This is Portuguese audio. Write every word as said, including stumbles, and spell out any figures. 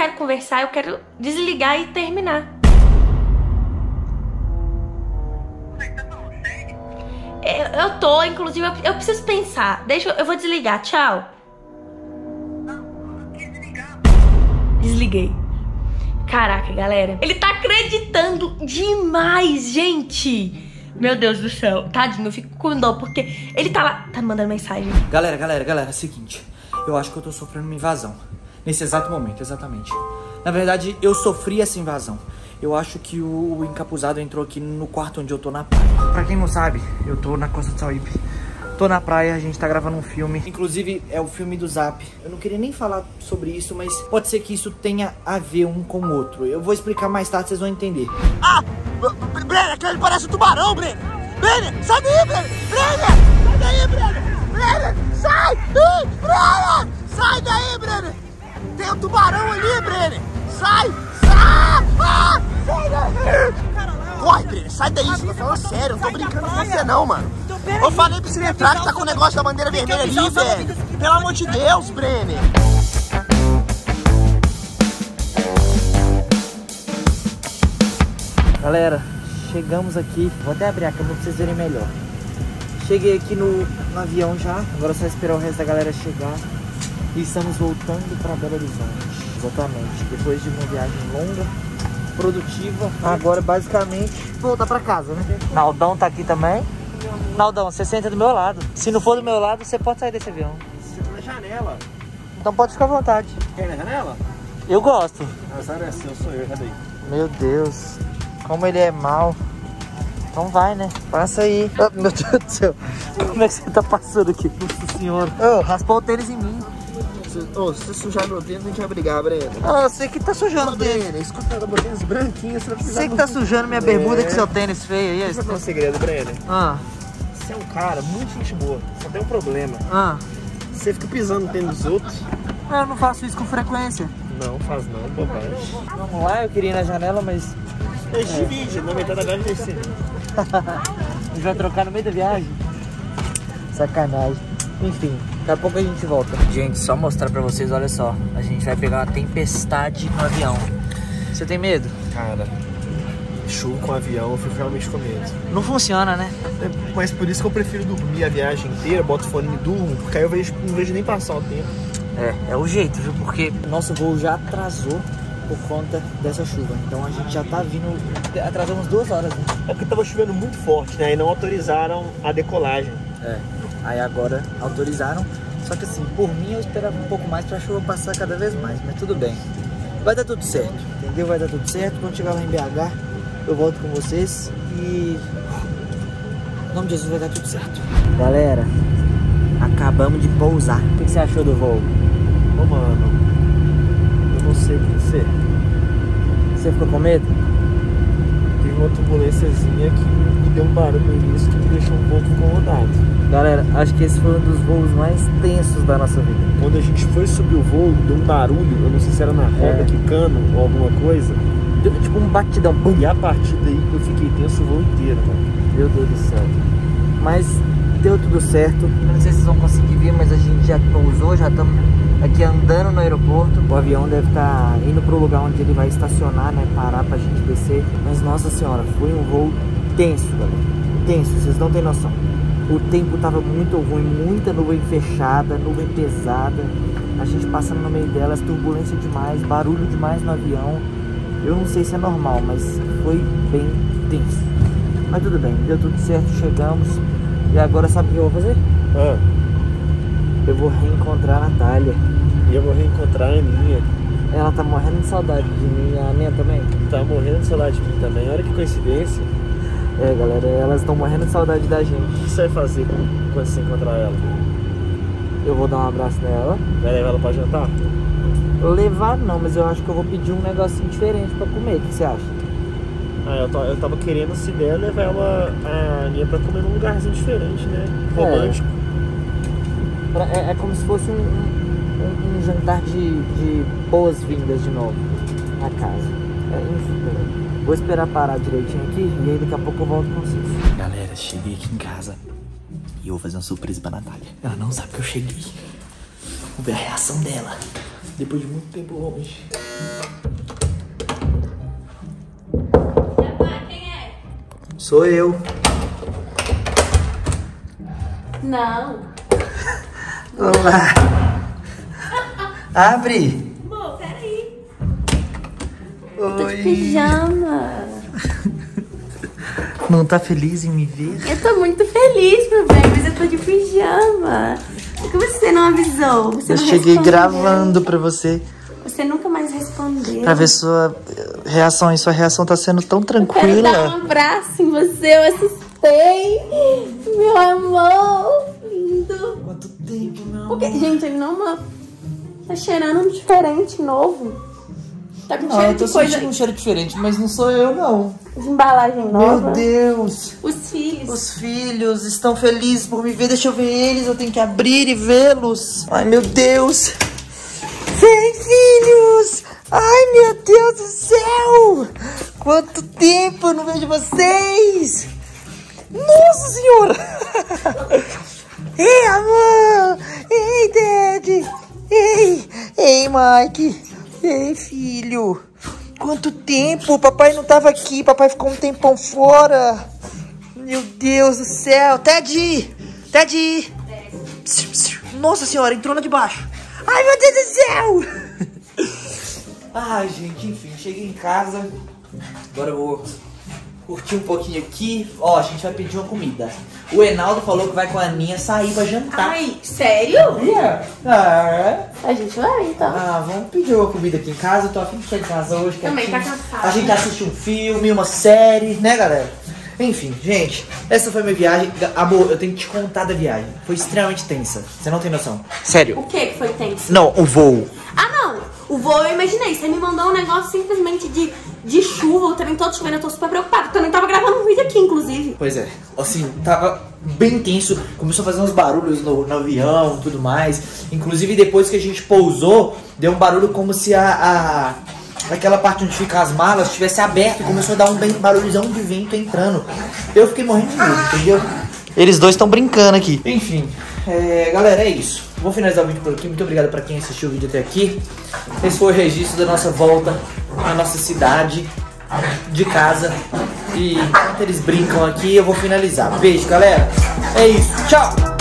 quero conversar, eu quero desligar e terminar. Eu, eu tô, inclusive, eu, eu preciso pensar. Deixa eu, eu vou desligar, tchau. Desliguei. Caraca, galera. Ele tá acreditando demais, gente. Meu Deus do céu. Tadinho, eu fico com dó, porque ele tá lá, tá mandando mensagem. Galera, galera, galera, é o seguinte. Eu acho que eu tô sofrendo uma invasão. Nesse exato momento, exatamente. Na verdade, eu sofri essa invasão. Eu acho que o, o encapuzado entrou aqui no quarto onde eu tô na praia. Pra quem não sabe, eu tô na Costa do Sauípe. Tô na praia, a gente tá gravando um filme. Inclusive, é o filme do Zap. Eu não queria nem falar sobre isso, mas pode ser que isso tenha a ver um com o outro. Eu vou explicar mais tarde, vocês vão entender. Ah! Brenner, aquele parece um tubarão, Brenner! Brenner, sai daí, Brenner! Brenner! Sai daí, Brenner! Brenner, sai! Ih, Brenner! Sai daí, Brenner! Tem um tubarão ali, Brenner! Sai! Sai! Ah! Sai daí! Corre, Brenner, sai daí, você tá falando sério, eu não tô brincando com você não, mano. Eu falei pra você entrar que tá com o negócio da bandeira vermelha ali, velho. Pelo amor de Deus, Brenner. Galera, chegamos aqui. Vou até abrir a câmera pra vocês verem melhor. Cheguei aqui no, no avião já. Agora é só esperar o resto da galera chegar. E estamos voltando pra Belo Horizonte. Exatamente. Depois de uma viagem longa, produtiva. Agora, basicamente, voltar pra casa, né? Naldão tá aqui também. Naldão, você senta do meu lado. Se não for do meu lado, você pode sair desse avião. Senta na janela. Então pode ficar à vontade. Quer ir na janela? Eu gosto. Azar é seu, sou eu, cadê? Meu Deus. Como ele é mau. Então vai, né? Passa aí. Oh, meu Deus do céu. Como é que você tá passando aqui? Nossa senhora. Oh, raspou o tênis em mim. Ô, oh, se você sujar meu tênis, a gente vai brigar, Breno. Ah, oh, você que tá sujando o tênis. Breno, escuta, eu botei uns branquinhos, você vai precisar... Você que tá sujando minha bermuda é. com seu tênis feio aí. Sabe qual é o segredo, Breno? Ah. Você é um cara muito gente boa, só tem um problema. Ah. Você fica pisando no tênis dos outros. Eu não faço isso com frequência. Não, faz não, bobagem. Vamos lá, eu queria ir na janela, mas... A gente divide, na metade da viagem descer. A gente vai trocar no meio da viagem? Sacanagem. Enfim, daqui a pouco a gente volta. Gente, só mostrar pra vocês, olha só. A gente vai pegar uma tempestade no avião. Você tem medo? Cara, chuva com avião, eu fico realmente com medo. Não funciona, né? É, mas por isso que eu prefiro dormir a viagem inteira, boto o fone e durmo, porque aí eu vejo, não vejo nem passar o tempo. É, é o jeito, viu? Porque nosso voo já atrasou por conta dessa chuva. Então a gente já tá vindo... Atrasamos duas horas, né? É porque tava chovendo muito forte, né? E não autorizaram a decolagem. É, aí agora autorizaram. Só que assim, por mim eu esperava um pouco mais pra chuva passar cada vez mais, mas tudo bem. Vai dar tudo certo, entendeu? Vai dar tudo certo. Quando chegar lá em B H, eu volto com vocês e... Em nome de Jesus vai dar tudo certo. Galera, acabamos de pousar. O que você achou do voo? Ô, mano, eu não sei o que dizer. Você ficou com medo? Teve uma turbulênciazinha que me deu um barulho no início que me deixou um pouco incomodado. Galera, acho que esse foi um dos voos mais tensos da nossa vida. Quando a gente foi subir o voo, deu um barulho, eu não sei se era na roda, é. quicando ou alguma coisa. Deu tipo um batidão. Bum. E a partir daí eu fiquei tenso o voo inteiro, mano. Meu Deus do céu. Mas deu tudo certo. Eu não sei se vocês vão conseguir ver, mas a gente já pousou, já estamos aqui andando no aeroporto. O avião deve estar indo para o lugar onde ele vai estacionar, né? Parar pra gente descer. Mas nossa senhora, foi um voo tenso, galera. Tenso, vocês não têm noção. O tempo tava muito ruim, muita nuvem fechada, nuvem pesada. A gente passando no meio delas, turbulência demais, barulho demais no avião. Eu não sei se é normal, mas foi bem tenso. Mas tudo bem, deu tudo certo, chegamos. E agora sabe o que eu vou fazer? Ah. Eu vou reencontrar a Natália. E eu vou reencontrar a Aninha. Ela tá morrendo de saudade de mim e a Aninha também? Tá morrendo de saudade de mim também. Olha que coincidência. É, galera, elas estão morrendo de saudade da gente. O que você vai fazer quando você encontrar ela? Eu vou dar um abraço nela. Vai levar ela pra jantar? Levar não, mas eu acho que eu vou pedir um negocinho diferente pra comer. O que você acha? Ah, eu, tô, eu tava querendo, se der, levar ela, a Aninha pra comer num lugarzinho diferente, né? Romântico. É, é, é como se fosse um, um, um jantar de, de boas-vindas de novo na casa. É, enfim, vou esperar parar direitinho aqui e aí daqui a pouco eu volto com vocês. Galera, cheguei aqui em casa e eu vou fazer uma surpresa pra Natália. Ela não sabe que eu cheguei. Vamos ver a reação dela. Depois de muito tempo longe. Quem é? Sou eu. Não. Olá. Abre. Amor, peraí. Oi. Tô de pijama. Não tá feliz em me ver? Eu tô muito feliz, meu bem, mas eu tô de pijama. Por que você não avisou? Você Eu não cheguei respondeu. gravando pra você. Você nunca mais respondeu. Pra ver sua reação. E sua reação tá sendo tão Quero dar tranquila. um abraço em você, eu assustei. Meu amor, lindo. Quanto tempo, meu Porque, amor. gente, ele não ma- tá cheirando um diferente, novo. Tá com Não, cheiro eu tô de coisa sentindo um cheiro diferente, mas não sou eu, não. de embalagem nova. Meu Deus. Os filhos. Os filhos estão felizes por me ver. Deixa eu ver eles. Eu tenho que abrir e vê-los. Ai, meu Deus. Vem, filhos. Ai, meu Deus do céu. Quanto tempo eu não vejo vocês. Nossa Senhora. Ei, amor. Ei, Dad. Ei. Ei, Mike. Ei, filho. Quanto tempo? Papai não tava aqui. Papai ficou um tempão fora. Meu Deus do céu. Teddy. Teddy. Nossa Senhora, entrou lá de baixo. Ai, meu Deus do céu. Ai, gente, enfim. Cheguei em casa. Agora eu vou curtir um pouquinho aqui. Ó, a gente vai pedir uma comida. O Enaldo falou que vai com a Aninha sair pra jantar. Ai, sério? Ah, A gente vai, então. ah, vamos pedir uma comida aqui em casa. Eu tô afim de ficar em casa hoje. Também tá quietinho. cansado. A gente assiste um filme, uma série, né, galera? Enfim, gente, essa foi minha viagem. Amor, eu tenho que te contar da viagem. Foi extremamente tensa. Você não tem noção. Sério. O que que foi tenso? Não, o voo. Ah, não. O voo eu imaginei. Você me mandou um negócio simplesmente de, de chuva, o trem todo chovendo. Eu tô super preocupada. Eu também tava gravando um vídeo aqui, inclusive. Pois é, assim, tava bem tenso. Começou a fazer uns barulhos no, no avião e tudo mais. Inclusive, depois que a gente pousou, deu um barulho como se a... a... aquela parte onde ficam as malas tivesse aberto e começou a dar um bem, barulhozão de vento entrando. Eu fiquei morrendo de medo, entendeu? Eles dois estão brincando aqui. Enfim, é, galera, é isso. Vou finalizar o vídeo por aqui. Muito obrigado pra quem assistiu o vídeo até aqui. Esse foi o registro da nossa volta à nossa cidade de casa. E enquanto eles brincam aqui, eu vou finalizar. Beijo, galera. É isso. Tchau!